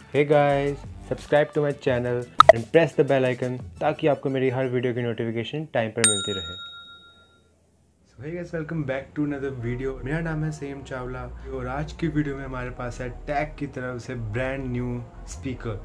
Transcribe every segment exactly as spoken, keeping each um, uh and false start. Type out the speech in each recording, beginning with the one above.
Hey guys, subscribe to my channel and press the bell icon ताकि आपको मेरी हर वीडियो की नोटिफिकेशन टाइम पर मिलती रहे। So hey guys, welcome back to another video. मेरा नाम है सईम चावला और आज की वीडियो में हमारे पास है टैग की तरफ से brand new speaker.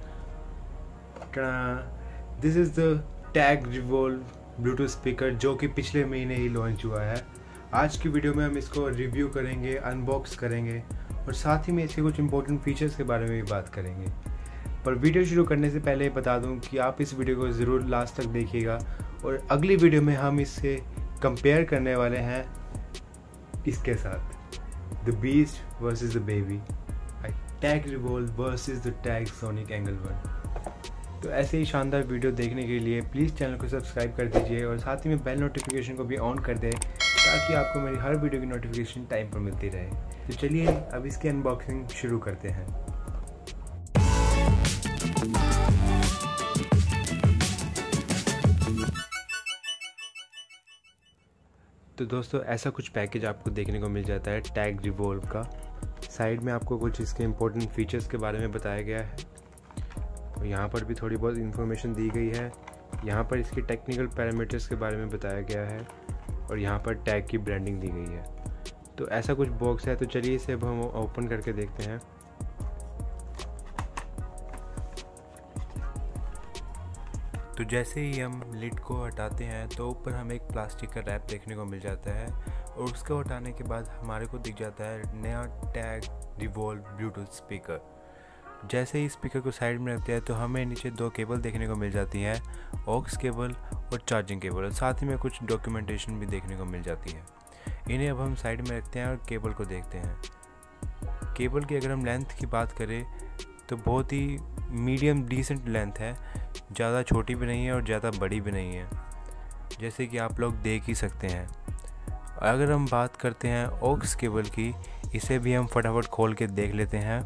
This is the tag Revolve Bluetooth speaker जो कि पिछले महीने ही लॉन्च हुआ है। आज की वीडियो में हम इसको रिव्यू करेंगे, अनबॉक्स करेंगे और साथ ही में इसके कुछ इंपॉर्टेंट फीचर्स के बारे में भी बात करेंगे। पर वीडियो शुरू करने से पहले बता दूं कि आप इस वीडियो को ज़रूर लास्ट तक देखिएगा और अगली वीडियो में हम इससे कंपेयर करने वाले हैं इसके साथ, the beast versus the baby, Tag Revolve versus the tag Sonic Angle one. तो ऐसे ही शानदार वीडियो देखने के लिए प्लीज़ चैनल को सब्सक्राइब कर दीजिए और साथ ही में बेल नोटिफिकेशन को भी ऑन कर दें ताकि आपको मेरी हर वीडियो की नोटिफिकेशन टाइम पर मिलती रहे। तो चलिए अब इसकी अनबॉक्सिंग शुरू करते हैं। तो दोस्तों, ऐसा कुछ पैकेज आपको देखने को मिल जाता है टैग रिवॉल्व का। साइड में आपको कुछ इसके इम्पोर्टेंट फीचर्स के बारे में बताया गया है और यहाँ पर भी थोड़ी बहुत इन्फॉर्मेशन दी गई है। यहाँ पर इसके टेक्निकल पैरामीटर्स के बारे में बताया गया है और यहाँ पर टैग की ब्रांडिंग दी गई है। तो ऐसा कुछ बॉक्स है, तो चलिए इसे अब हम ओपन करके देखते हैं। तो जैसे ही हम लिड को हटाते हैं तो ऊपर हमें एक प्लास्टिक का रैप देखने को मिल जाता है और उसको हटाने के बाद हमारे को दिख जाता है नया टैग रिवॉल्व ब्लूटूथ स्पीकर। जैसे ही स्पीकर को साइड में रखते हैं तो हमें नीचे दो केबल देखने को मिल जाती है, ऑक्स केबल और चार्जिंग केबल, और साथ ही में कुछ डॉक्यूमेंटेशन भी देखने को मिल जाती है। इन्हें अब हम साइड में रखते हैं और केबल को देखते हैं। केबल की अगर हम लेंथ की बात करें तो बहुत ही मीडियम डिसेंट लेंथ है, ज़्यादा छोटी भी नहीं है और ज़्यादा बड़ी भी नहीं है, जैसे कि आप लोग देख ही सकते हैं। अगर हम बात करते हैं ऑक्स केबल की, इसे भी हम फटाफट खोल के देख लेते हैं।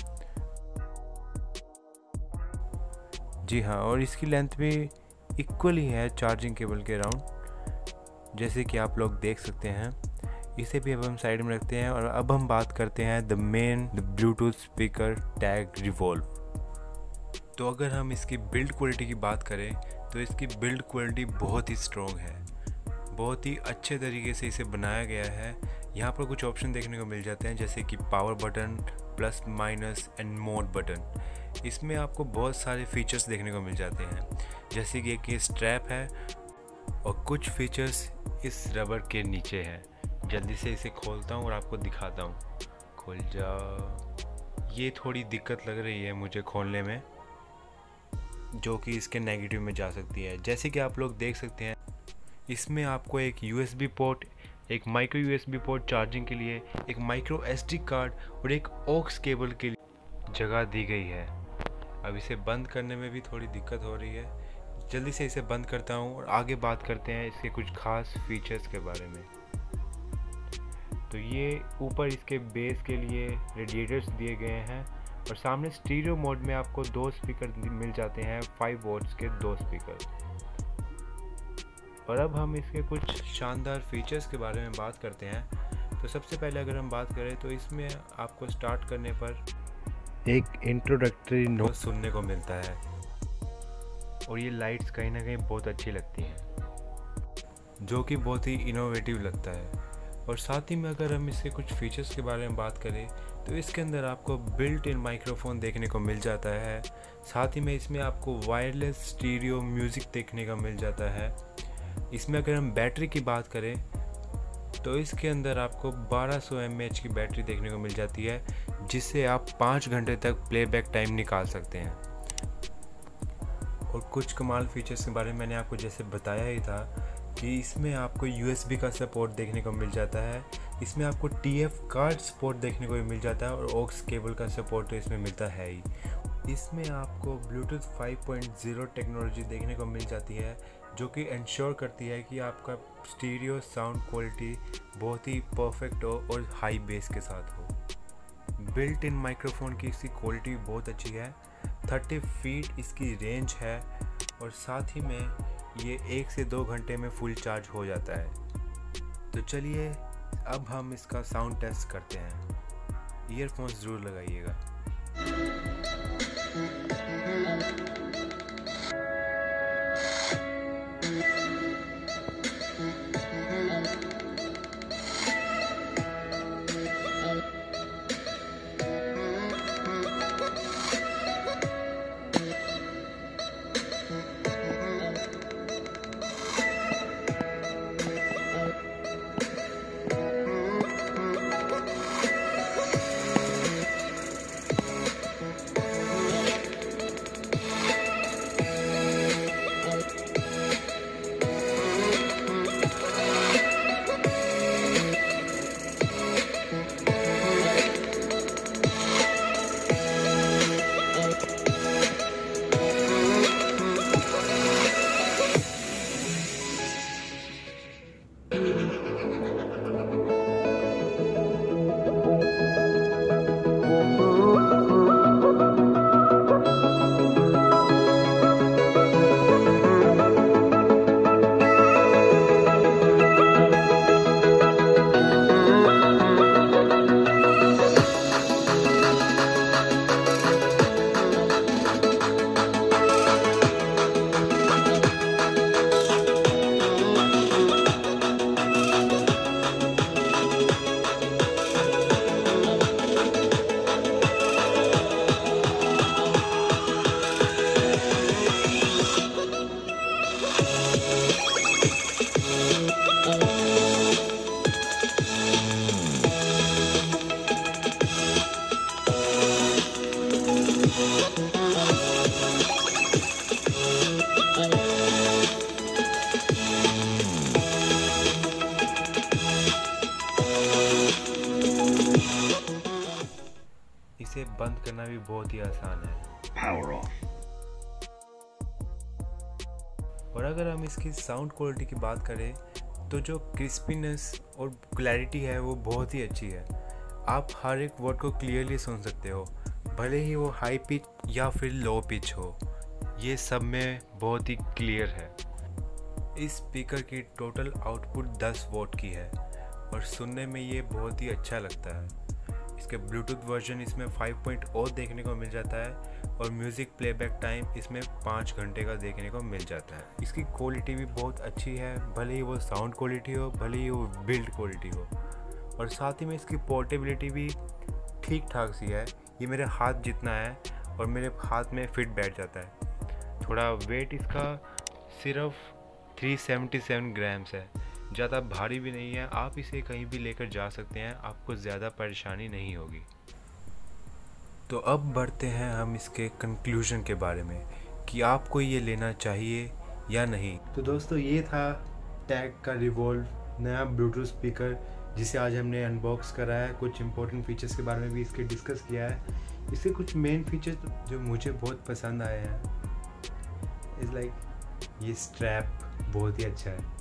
जी हाँ, और इसकी लेंथ भी इक्वल ही है चार्जिंग केबल के अराउंड, जैसे कि आप लोग देख सकते हैं। इसे भी अब हम साइड में रखते हैं और अब हम बात करते हैं the main the Bluetooth speaker Tagg Revolve. तो अगर हम इसकी बिल्ड क्वालिटी की बात करें तो इसकी बिल्ड क्वालिटी बहुत ही स्ट्रॉन्ग है, बहुत ही अच्छे तरीके से इसे बनाया गया है। यहाँ पर कुछ ऑप्शन देखने को मिल जाते हैं जैसे कि power button, plus minus and mode button. इसमें आपको बहुत सारे फीचर्स देखने को मिल जाते हैं, जैसे कि एक ये स्ट्रैप है और कुछ फीचर्स इस रबर के नीचे हैं। जल्दी से इसे खोलता हूँ और आपको दिखाता हूँ। खोल जा। ये थोड़ी दिक्कत लग रही है मुझे खोलने में, जो कि इसके नेगेटिव में जा सकती है। जैसे कि आप लोग देख सकते हैं, इसमें आपको एक यूएसबी पोर्ट, एक माइक्रो यूएसबी पोर्ट चार्जिंग के लिए, एक माइक्रो एसडी कार्ड और एक ऑक्स केबल के लिए जगह दी गई है। अब इसे बंद करने में भी थोड़ी दिक्कत हो रही है। जल्दी से इसे बंद करता हूँ और आगे बात करते हैं इसके कुछ खास फीचर्स के बारे में। तो ये ऊपर इसके बेस के लिए रेडिएटर्स दिए गए हैं और सामने स्टीरियो मोड में आपको दो स्पीकर मिल जाते हैं, फाइव वॉट्स के दो स्पीकर। और अब हम इसके कुछ शानदार फीचर्स के बारे में बात करते हैं। तो सबसे पहले अगर हम बात करें तो इसमें आपको स्टार्ट करने पर एक इंट्रोडक्टरी नोट सुनने को मिलता है और ये लाइट्स कहीं ना कहीं बहुत अच्छी लगती हैं, जो कि बहुत ही इनोवेटिव लगता है। और साथ ही में अगर हम इसके कुछ फीचर्स के बारे में बात करें तो इसके अंदर आपको बिल्ट इन माइक्रोफोन देखने को मिल जाता है। साथ ही में इसमें आपको वायरलेस स्टीरियो म्यूज़िक देखने का मिल जाता है। इसमें अगर हम बैटरी की बात करें तो इसके अंदर आपको बारह सौ एम ए एच की बैटरी देखने को मिल जाती है, जिससे आप पाँच घंटे तक प्लेबैक टाइम निकाल सकते हैं। और कुछ कमाल फीचर्स के बारे में मैंने आपको जैसे बताया ही था कि इसमें आपको यूएसबी का सपोर्ट देखने को मिल जाता है, इसमें आपको टीएफ कार्ड सपोर्ट देखने को भी मिल जाता है और ऑक्स केबल का सपोर्ट तो इसमें मिलता है ही। इसमें आपको Bluetooth five point zero technology देखने को मिल जाती है, जो कि इंश्योर करती है कि आपका स्टीरियो साउंड क्वालिटी बहुत ही परफेक्ट हो और हाई बेस के साथ हो। बिल्ट इन माइक्रोफोन की इसकी क्वालिटी बहुत अच्छी है, तीस फीट इसकी रेंज है और साथ ही में ये एक से दो घंटे में फुल चार्ज हो जाता है। तो चलिए अब हम इसका साउंड टेस्ट करते हैं। ईयरफोन्स ज़रूर लगाइएगा। चलाना भी बहुत ही आसान है। Power off. और अगर हम इसकी साउंड क्वालिटी की बात करें तो जो क्रिस्पीनेस और क्लैरिटी है वो बहुत ही अच्छी है। आप हर एक वर्ड को क्लियरली सुन सकते हो, भले ही वो हाई पिच या फिर लो पिच हो, ये सब में बहुत ही क्लियर है। इस स्पीकर की टोटल आउटपुट दस वोट की है और सुनने में ये बहुत ही अच्छा लगता है। इसके ब्लूटूथ वर्जन इसमें फाइव पॉइंट ओ देखने को मिल जाता है और म्यूज़िक प्लेबैक टाइम इसमें पाँच घंटे का देखने को मिल जाता है। इसकी क्वालिटी भी बहुत अच्छी है, भले ही वो साउंड क्वालिटी हो, भले ही वो बिल्ड क्वालिटी हो, और साथ ही में इसकी पोर्टेबिलिटी भी ठीक ठाक सी है। ये मेरे हाथ जितना है और मेरे हाथ में फिट बैठ जाता है। थोड़ा वेट इसका सिर्फ तीन सौ सतहत्तर ग्राम्स है, ज़्यादा भारी भी नहीं है। आप इसे कहीं भी लेकर जा सकते हैं, आपको ज़्यादा परेशानी नहीं होगी। तो अब बढ़ते हैं हम इसके कंक्लूजन के बारे में कि आपको ये लेना चाहिए या नहीं। तो दोस्तों, ये था टैग का रिवॉल्व नया ब्लूटूथ स्पीकर जिसे आज हमने अनबॉक्स करा है। कुछ इंपॉर्टेंट फीचर्स के बारे में भी इसके डिस्कस किया है। इसके कुछ मेन फीचर्स जो मुझे बहुत पसंद आए हैं इज़ लाइक ये स्ट्रैप बहुत ही अच्छा है।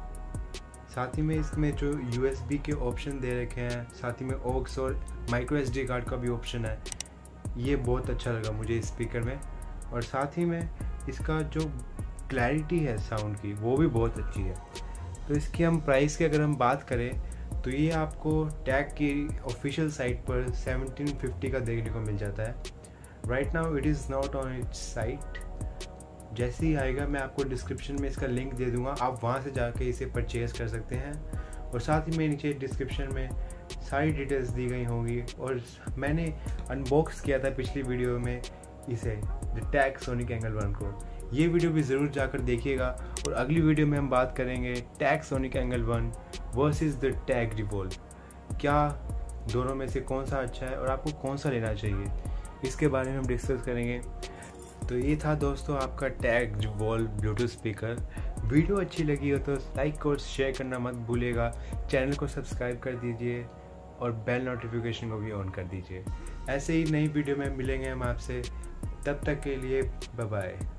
साथ ही में इसमें जो यूएसबी के ऑप्शन दे रखे हैं, साथ ही में ऑक्स और माइक्रो एसडी कार्ड का भी ऑप्शन है, ये बहुत अच्छा लगा मुझे इस स्पीकर में। और साथ ही में इसका जो क्लैरिटी है साउंड की वो भी बहुत अच्छी है। तो इसकी हम प्राइस की अगर हम बात करें तो ये आपको टैग की ऑफिशियल साइट पर सेवनटीन फिफ्टी का देखने को मिल जाता है। Right now it is not on its site. जैसे ही आएगा मैं आपको डिस्क्रिप्शन में इसका लिंक दे दूंगा, आप वहां से जाके इसे परचेज़ कर सकते हैं। और साथ ही में नीचे डिस्क्रिप्शन में सारी डिटेल्स दी गई होंगी। और मैंने अनबॉक्स किया था पिछली वीडियो में इसे, the tag Sonic Angle one को। ये वीडियो भी ज़रूर जाकर देखिएगा। और अगली वीडियो में हम बात करेंगे Tagg Sonic Angle one versus the tag Revolve. क्या दोनों में से कौन सा अच्छा है और आपको कौन सा लेना चाहिए, इसके बारे में हम डिस्कस करेंगे। तो ये था दोस्तों आपका Tagg Revolve Bluetooth speaker. Video अच्छी लगी हो तो लाइक और शेयर करना मत भूलिएगा। चैनल को सब्सक्राइब कर दीजिए और बेल नोटिफिकेशन को भी ऑन कर दीजिए। ऐसे ही नई वीडियो में मिलेंगे हम आपसे, तब तक के लिए बाय बाय।